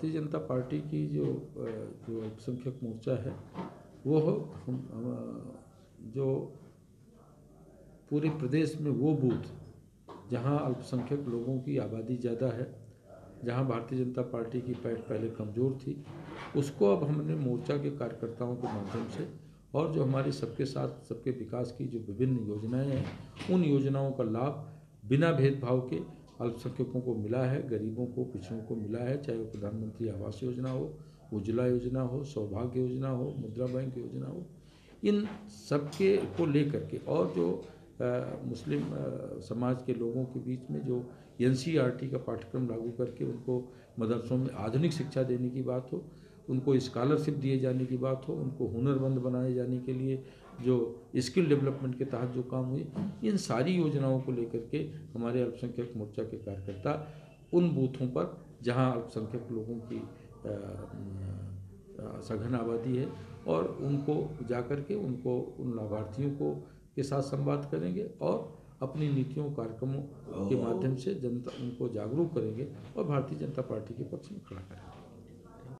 Bharatiya Janata party की जो अल्पसंख्यक मोर्चा है वो जो पूरे प्रदेश में वो बूथ जहां अल्पसंख्यक लोगों की आबादी ज़्यादा है, जहां भारतीय जनता पार्टी की पैठ पहले कमज़ोर थी, उसको अब हमने मोर्चा के कार्यकर्ताओं के माध्यम से और जो हमारे सबके साथ सबके विकास की जो विभिन्न योजनाएं हैं, उन योजनाओं का लाभ बिना भेदभाव के अल्पसंख्यकों को मिला है, गरीबों को, पिछड़ों को मिला है। चाहे वो प्रधानमंत्री आवास योजना हो, उज्ज्वला योजना हो, सौभाग्य योजना हो, मुद्रा बैंक योजना हो, इन सबके को लेकर के और जो मुस्लिम समाज के लोगों के बीच में जो NCERT का पाठ्यक्रम लागू करके उनको मदरसों में आधुनिक शिक्षा देने की बात हो, उनको स्कॉलरशिप दिए जाने की बात हो, उनको हुनरमंद बनाए जाने के लिए जो स्किल डेवलपमेंट के तहत जो काम हुए, इन सारी योजनाओं को लेकर के हमारे अल्पसंख्यक मोर्चा के कार्यकर्ता उन बूथों पर जहां अल्पसंख्यक लोगों की सघन आबादी है और उनको जाकर के उनको उन लाभार्थियों को के साथ संवाद करेंगे और अपनी नीतियों कार्यक्रमों के माध्यम से जनता उनको जागरूक करेंगे और भारतीय जनता पार्टी के पक्ष में खड़ा करेंगे।